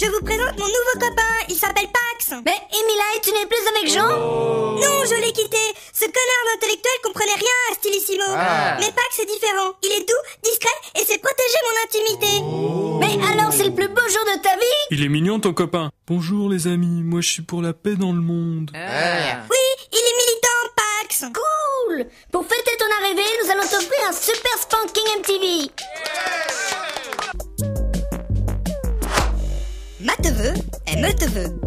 je vous présente mon nouveau copain, il s'appelle Pax. Mais Emily, tu n'es plus avec Jean? Non, je l'ai quitté. Ce connard d'intellectuel comprenait rien à Stylissimo. Mais Pax est différent. Il est doux, discret et sait protéger mon intimité. Mais alors c'est le plus beau jour de ta vie? Il est mignon ton copain. Bonjour les amis, moi je suis pour la paix dans le monde. Oui, il est militant, Pax. Cool! Pour fêter ton arrivée, nous allons t'offrir un super spanking MTV. Ma te veut, elle me te veut.